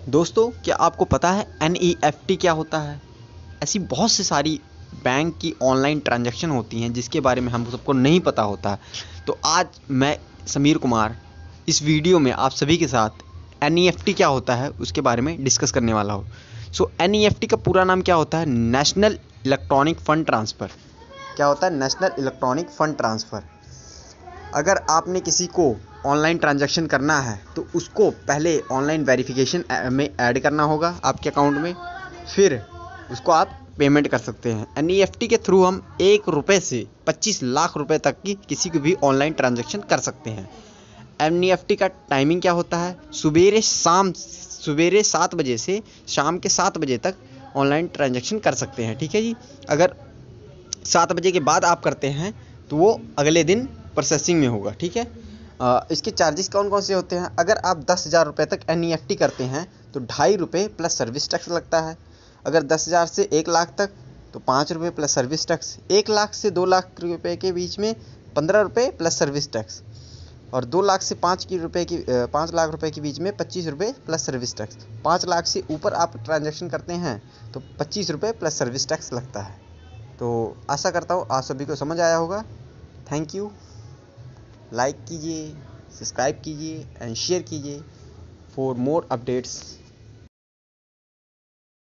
दोस्तों, क्या आपको पता है NEFT क्या होता है? ऐसी बहुत सी सारी बैंक की ऑनलाइन ट्रांजैक्शन होती हैं जिसके बारे में हम सबको नहीं पता होता है। तो आज मैं समीर कुमार इस वीडियो में आप सभी के साथ NEFT क्या होता है उसके बारे में डिस्कस करने वाला हूँ। NEFT का पूरा नाम क्या होता है? National electronic fund transfer. क्या होता है? National electronic fund transfer. अगर आपने किसी को ऑनलाइन ट्रांजैक्शन करना है तो उसको पहले ऑनलाइन वेरिफिकेशन में ऐड करना होगा आपके अकाउंट में, फिर उसको आप पेमेंट कर सकते हैं। NEFT के थ्रू हम 1 रुपये से 25 लाख रुपए तक की किसी को भी ऑनलाइन ट्रांजैक्शन कर सकते हैं। NEFT का टाइमिंग क्या होता है? सुबेरे 7 बजे से शाम के 7 बजे तक ऑनलाइन ट्रांजैक्शन कर सकते हैं। ठीक है जी। अगर 7 बजे के बाद आप करते हैं तो वो अगले दिन प्रोसेसिंग में होगा। ठीक है। इसके चार्जेस कौन कौन से होते हैं? अगर आप 10,000 रुपये तक NEFT करते हैं तो 2.5 रुपये प्लस सर्विस टैक्स लगता है। अगर 10,000 से 1 लाख तक तो 5 रुपये प्लस सर्विस टैक्स। 1 लाख से 2 लाख रुपये के बीच में 15 रुपये प्लस सर्विस टैक्स। और 2 लाख से 5 लाख रुपए के बीच में 25 रुपये प्लस सर्विस टैक्स। 5 लाख से ऊपर आप ट्रांजैक्शन करते हैं तो 25 रुपये प्लस सर्विस टैक्स लगता है। तो आशा करता हूँ आप सभी को समझ आया होगा। Thank you. लाइक कीजिए, सब्सक्राइब कीजिए एंड शेयर कीजिए फॉर मोर अपडेट्स।